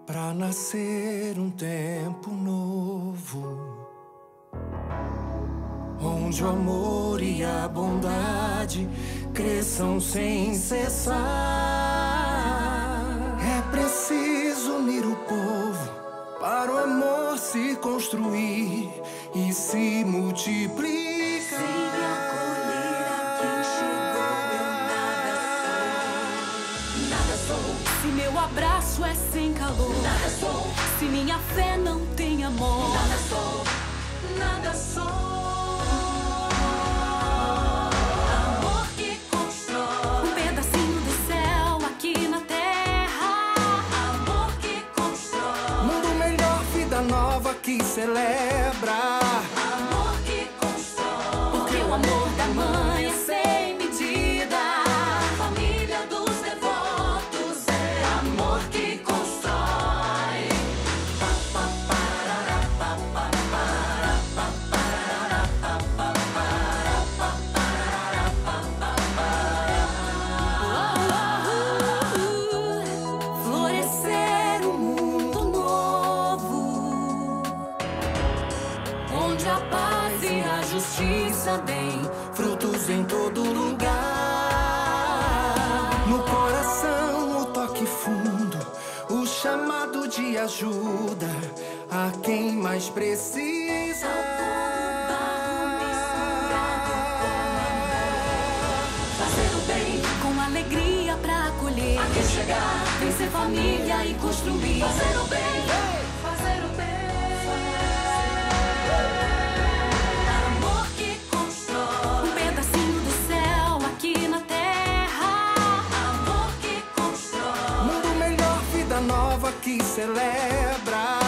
pra nascer um tempo novo, onde o amor e a bondade cresçam sem cessar. É preciso unir o povo para o amor se construir e se multiplicar. Sem acolher a quem chegou, eu nada sou. Se meu abraço é sem calor, nada sou. Se minha fé não tem amor, nada sou, nada sou. Amor que constrói um pedacinho do céu aqui na terra. Amor que constrói mundo melhor, vida nova que celebra. amor que constrói, porque o amor da mãe é sem medida. Família dos devotos é amor que constrói. Florescer um mundo novo, onde a paz e a justiça bem Frutos em todo lugar. No coração o toque fundo, o chamado de ajuda a quem mais precisa. fazer o bem com alegria pra acolher, a quem chegar, vencer família e construir. Fazer o bem, fazer o bem. Amor que constrói um pedacinho do céu aqui na terra. Amor que constrói Mundo melhor, vida nova que celebra.